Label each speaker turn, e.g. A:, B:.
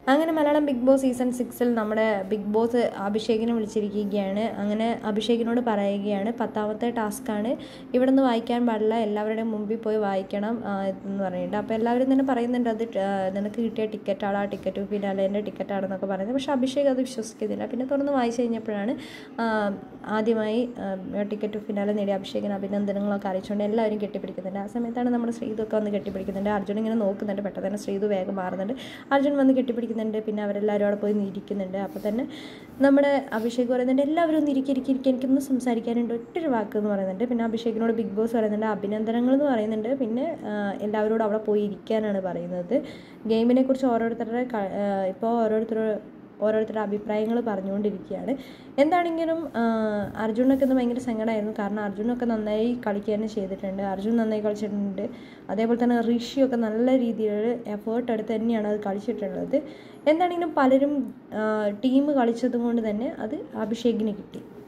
A: അങ്ങനെ Malayalam big boss season 6 നമ്മുടെ big boss അഭിഷേകിനെ വിളിച്ചിരിക്കുകയാണ്. അങ്ങനെ അഭിഷേകിനോട് പറയുകയാണ്, 10ാമത്തെ ടാസ്ക്കാണ്, ഇവിടെ നിന്ന് വായിക്കാൻ പാടില്ല, എല്ലാവരുടെയും മുമ്പിൽ പോയി വായിക്കണം എന്ന് പറഞ്ഞിട്ട്. അപ്പോൾ എല്ലാവരും തന്നെ പറയുന്നുണ്ട്, അത് നിനക്ക് കിട്ടിയ ടിക്കറ്റാണ്, ആ ടിക്കറ്റ് ഫിനാലേൻ്റെ ടിക്കറ്റാണെന്നൊക്കെ പറയുന്നത്. പക്ഷേ അഭിഷേക് അത് വിശ്വസിക്കുന്നില്ല. പിന്നെ തുറന്ന് വായിച്ചു കഴിഞ്ഞപ്പോഴാണ് ആദ്യമായി ടിക്കറ്റ് ഫിനാലെ നേടിയ അഭിഷേകിന് അഭിനന്ദനങ്ങളൊക്കെ അറിയിച്ചുകൊണ്ട് എല്ലാവരും കെട്ടിപ്പിടിക്കുന്നുണ്ട്. ആ സമയത്താണ് നമ്മുടെ ശ്രീതുക്കെ വന്ന് കെട്ടിപ്പിടിക്കുന്നുണ്ട്. അർജുൻ ഇങ്ങനെ നോക്കുന്നുണ്ട്. പെട്ടെന്ന് തന്നെ ശ്രീതു വേഗം മാറുന്നുണ്ട്. അർജുൻ വന്ന് കെട്ടിപ്പിടിക്കുന്നുണ്ട്. പിന്നെ അവരെല്ലാവരും അവിടെ പോയി ഇരിക്കുന്നുണ്ട്. അപ്പോൾ തന്നെ നമ്മുടെ അഭിഷേക് പറയുന്നുണ്ട്, എല്ലാവരും ഒന്ന് ഇരിക്കും, എനിക്കൊന്ന് സംസാരിക്കാനുണ്ട്, ഒറ്റൊരു വാക്ക് എന്ന് പറയുന്നുണ്ട്. പിന്നെ അഭിഷേകിനോട് ബിഗ് ബോസ് പറയുന്നുണ്ട്, അഭിനന്ദനങ്ങൾ എന്ന് പറയുന്നുണ്ട്. പിന്നെ എല്ലാവരോടും അവിടെ പോയി ഇരിക്കാനാണ് പറയുന്നത്. ഗെയിമിനെ കുറിച്ച് ഓരോരുത്തരുടെ അഭിപ്രായങ്ങൾ പറഞ്ഞുകൊണ്ടിരിക്കുകയാണ്. എന്താണെങ്കിലും അർജുനൊക്കെ ഒന്ന് ഭയങ്കര സങ്കടമായിരുന്നു. കാരണം അർജുനൊക്കെ നന്നായി കളിക്കുകയാണ് ചെയ്തിട്ടുണ്ട്. അർജുൻ നന്നായി കളിച്ചിട്ടുണ്ട്. അതേപോലെ തന്നെ ഋഷിയൊക്കെ നല്ല രീതിയിൽ എഫേർട്ട് എടുത്ത് തന്നെയാണ് അത് കളിച്ചിട്ടുള്ളത്. എന്താണെങ്കിലും പലരും ടീം കളിച്ചത് കൊണ്ട് തന്നെ അത് അഭിഷേകിന് കിട്ടി.